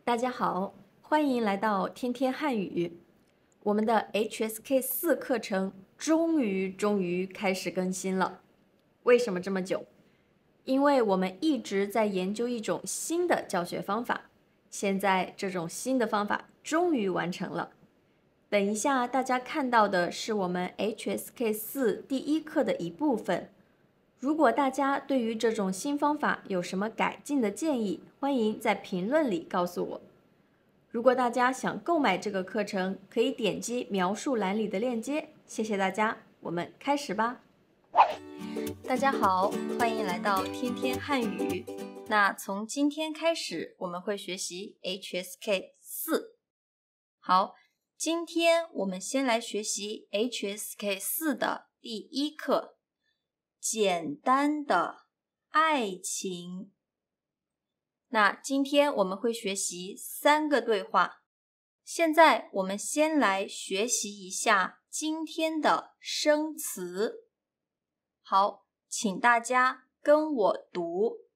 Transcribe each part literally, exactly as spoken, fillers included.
大家好，欢迎来到天天汉语。我们的 H S K 四课程终于终于开始更新了。为什么这么久？因为我们一直在研究一种新的教学方法，现在这种新的方法终于完成了。等一下大家看到的是我们 H S K 四第一课的一部分。如果大家对于这种新方法有什么改进的建议，欢迎在评论里告诉我。如果大家想购买这个课程，可以点击描述栏里的链接。谢谢大家，我们开始吧。大家好，欢迎来到天天汉语。那从今天开始，我们会学习 H S K 四。好，今天我们先来学习 H S K 四的第一课，简单的爱情。那今天我们会学习三个对话。现在我们先来学习一下今天的生词。好，请大家跟我读。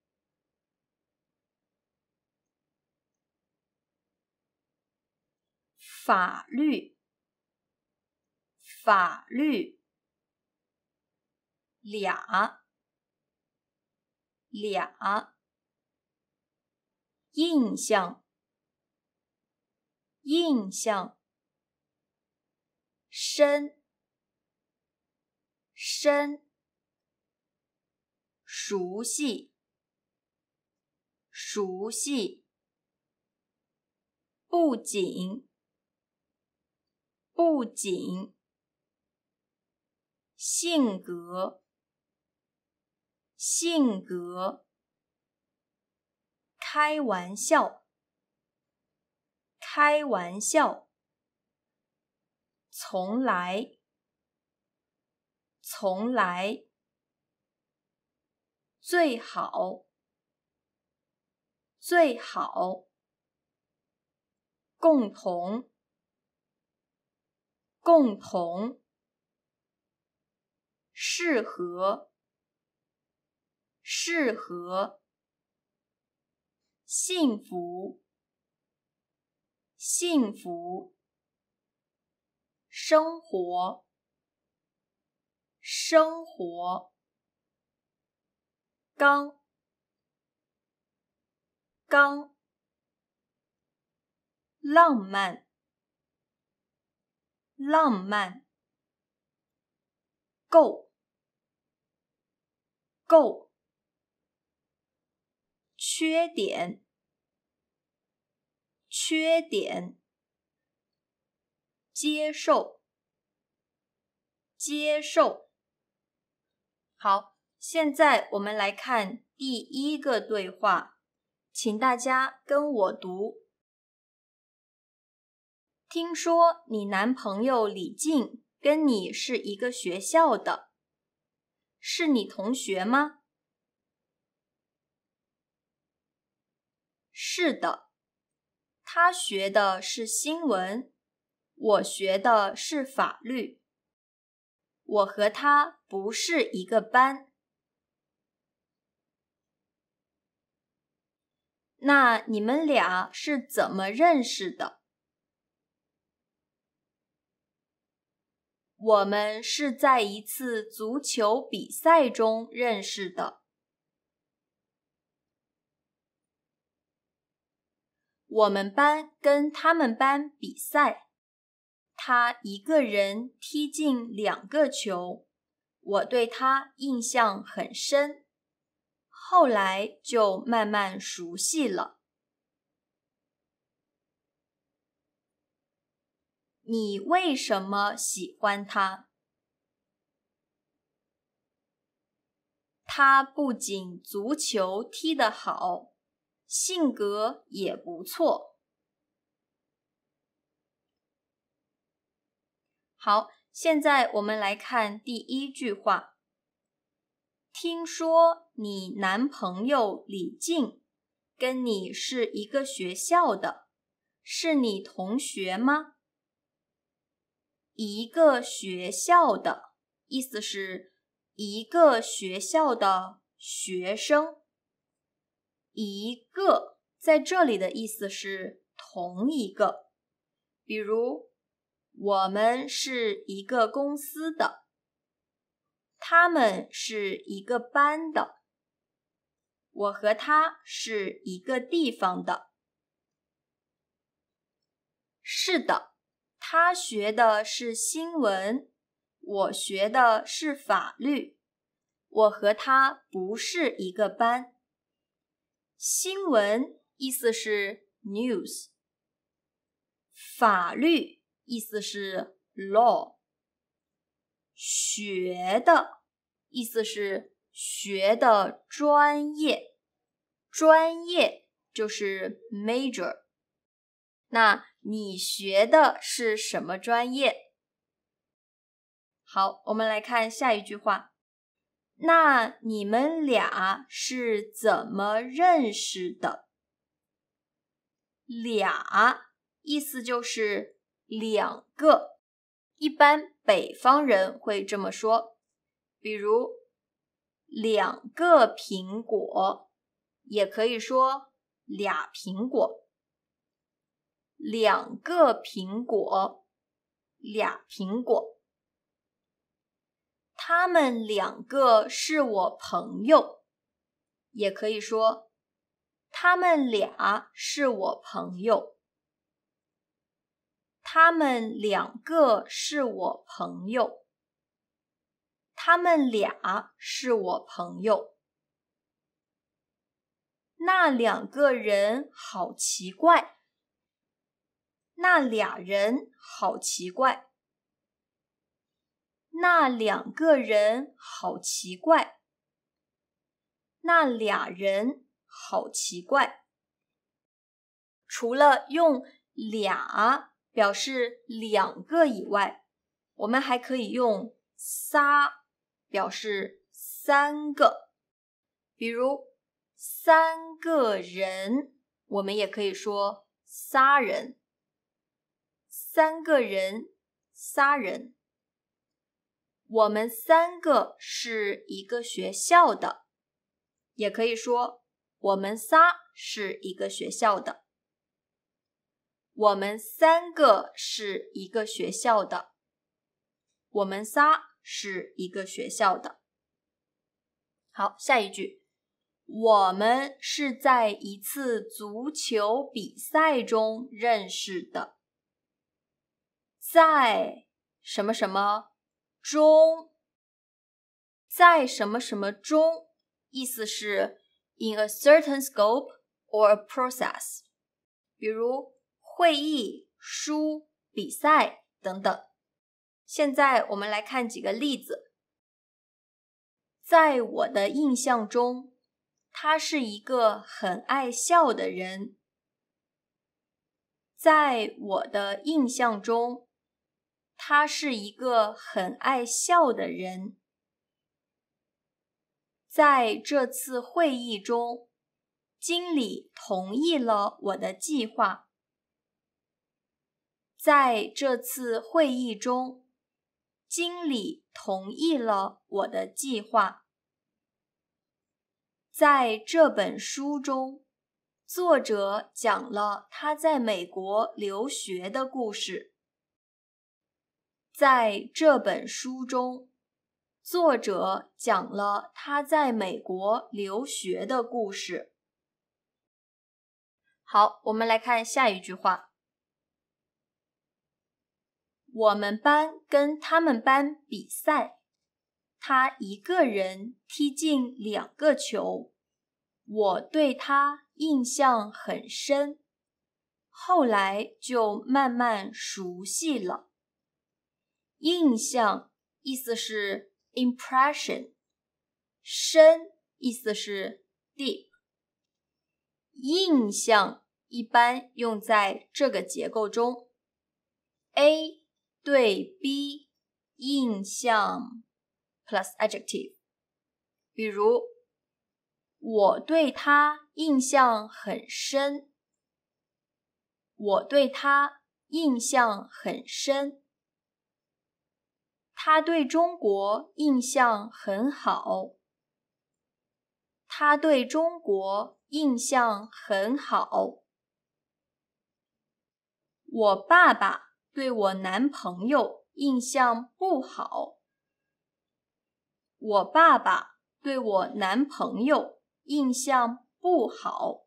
法律，法律，俩，俩。印象，印象，深，深，熟悉，熟悉，不仅，不仅，性格，性格，开玩笑，开玩笑，从来，从来，最好，最好，共同，共同，适合，适合，幸福，幸福，生活，生活，刚，刚，浪漫，浪漫，够，够，缺点，缺点，接受，接受。好，现在我们来看第一个对话，请大家跟我读。听说你男朋友李静跟你是一个学校的，是你同学吗？是的，他学的是新闻，我学的是法律。我和他不是一个班。那你们俩是怎么认识的？我们是在一次足球比赛中认识的。我们班跟他们班比赛，他一个人踢进两个球，我对他印象很深，后来就慢慢熟悉了。你为什么喜欢他？他不仅足球踢得好，性格也不错。好，现在我们来看第一句话。听说你男朋友李静跟你是一个学校的，是你同学吗？一个学校的，意思是一个学校的学生。一个在这里的意思是同一个。比如，我们是一个公司的，他们是一个班的，我和他是一个地方的。是的，他学的是新闻，我学的是法律，我和他不是一个班。新闻意思是 news， 法律意思是 law， 学的意思是学的专业，专业就是 major。那你学的是什么专业？好，我们来看下一句话。那你们俩是怎么认识的？俩意思就是两个，一般北方人会这么说，比如两个苹果，也可以说俩苹果。两个苹果，俩苹果。他们两个是我朋友，也可以说他们俩是我朋友。他们两个是我朋友。他们俩是我朋友。那两个人好奇怪。那俩人好奇怪。那两个人好奇怪。那俩人好奇怪。除了用俩表示两个以外，我们还可以用仨表示三个。比如三个人，我们也可以说仨人。三个人，仨人。我们三个是一个学校的，也可以说我们仨是一个学校的。我们三个是一个学校的。我们仨是一个学校的。好，下一句。我们是在一次足球比赛中认识的。在什么什么中，在什么什么中，意思是 in a certain scope or a process， 比如会议、书、比赛等等。现在我们来看几个例子。在我的印象中，他是一个很爱笑的人。在我的印象中，他是一个很爱笑的人。在这次会议中，经理同意了我的计划。在这次会议中，经理同意了我的计划。在这本书中，作者讲了他在美国留学的故事。在这本书中，作者讲了他在美国留学的故事。好，我们来看下一句话。我们班跟他们班比赛，他一个人踢进两个球，我对他印象很深，后来就慢慢熟悉了。印象意思是 impression， 深意思是 deep。印象一般用在这个结构中 A 对 B 印象 plus adjective， 比如我对他印象很深，我对他印象很深。他对中国印象很好，他对中国印象很好。 我爸爸对我男朋友印象不好。我爸爸对我男朋友印象不好。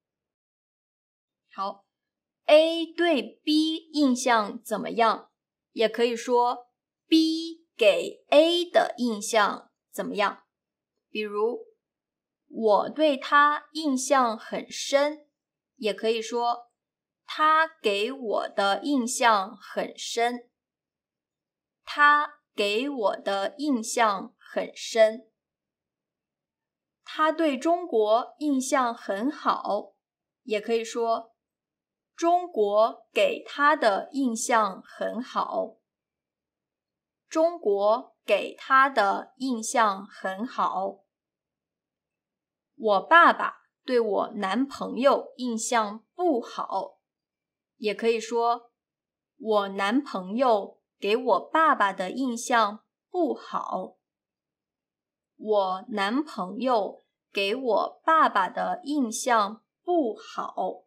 好 ，A 对 B 印象怎么样？也可以说 B 给 A 的印象怎么样？比如，我对他印象很深，也可以说他给我的印象很深。他给我的印象很深。他对中国印象很好，也可以说中国给他的印象很好。中国给他的印象很好。我爸爸对我男朋友印象不好，也可以说我男朋友给我爸爸的印象不好。我男朋友给我爸爸的印象不好。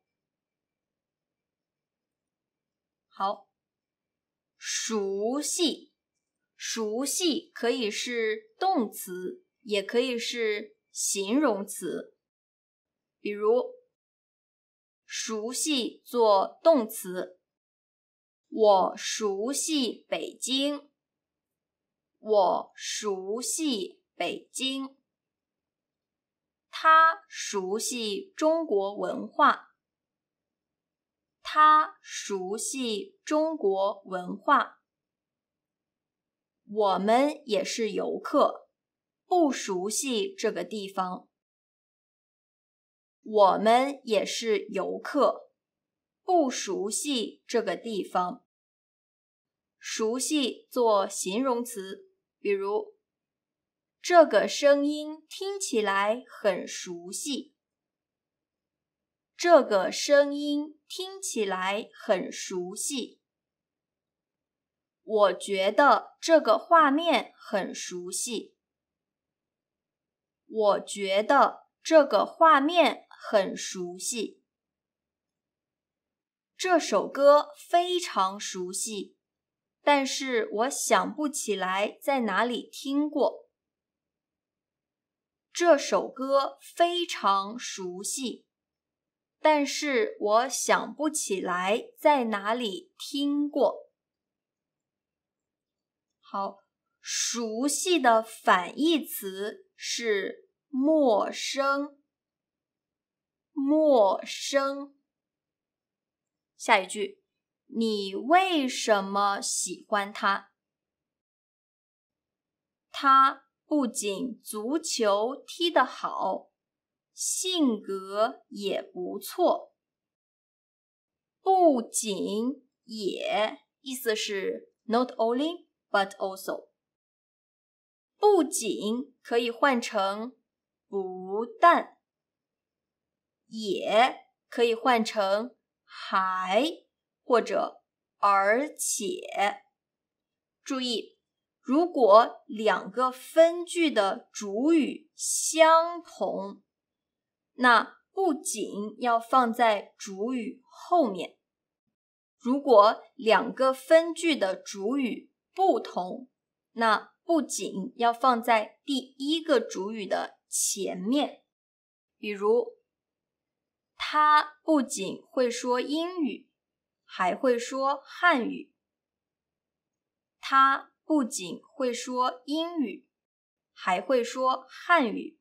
好，熟悉，熟悉可以是动词，也可以是形容词。比如，熟悉做动词，我熟悉北京。我熟悉北京。他熟悉中国文化。他熟悉中国文化。我们也是游客，不熟悉这个地方。我们也是游客，不熟悉这个地方。熟悉做形容词，比如这个声音听起来很熟悉。这个声音听起来很熟悉。我觉得这个画面很熟悉。我觉得这个画面很熟悉。这首歌非常熟悉，但是我想不起来在哪里听过。这首歌非常熟悉，但是我想不起来在哪里听过。好，熟悉的反义词是陌生。陌生。下一句，你为什么喜欢他？他不仅足球踢得好，性格也不错。不仅也，意思是 not only but also。不仅可以换成不但，也可以换成还或者而且。注意，如果两个分句的主语相同，那不仅要放在主语后面。如果两个分句的主语不同，那不仅要放在第一个主语的前面。比如，他不仅会说英语，还会说汉语。他不仅会说英语，还会说汉语。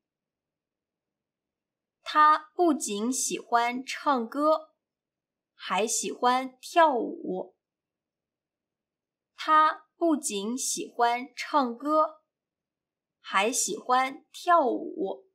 他不仅喜欢唱歌，还喜欢跳舞。他不仅喜欢唱歌，还喜欢跳舞。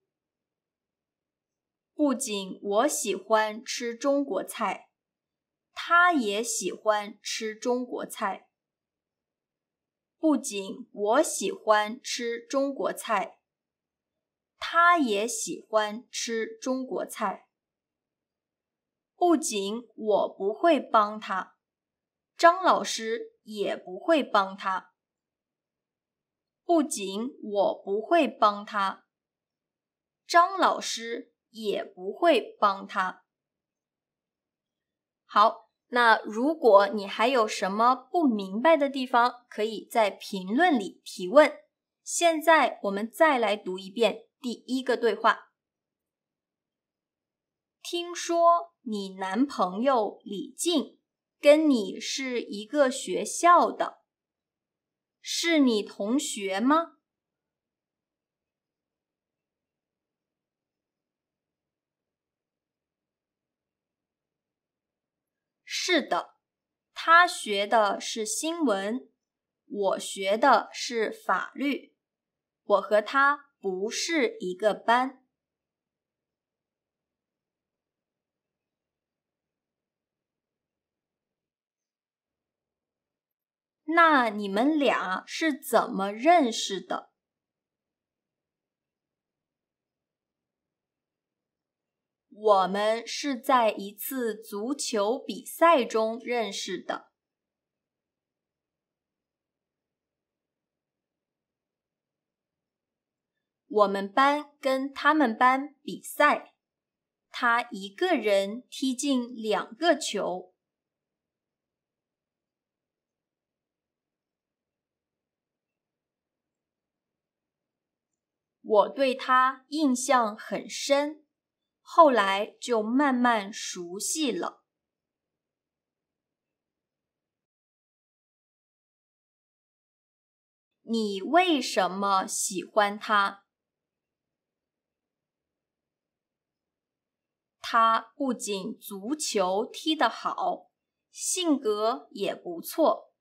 不仅我喜欢吃中国菜，他也喜欢吃中国菜。不仅我喜欢吃中国菜，他也喜欢吃中国菜。不仅我不会帮他，张老师也不会帮他。不仅我不会帮他，张老师也不会帮他。好， 那如果你还有什么不明白的地方，可以在评论里提问。现在我们再来读一遍第一个对话。听说你男朋友李静跟你是一个学校的，是你同学吗？是的，他学的是新闻，我学的是法律，我和他不是一个班。那你们俩是怎么认识的？我们是在一次足球比赛中认识的。我们班跟他们班比赛，他一个人踢进两个球。我对他印象很深，后来就慢慢熟悉了。你为什么喜欢他？他不仅足球踢得好，性格也不错。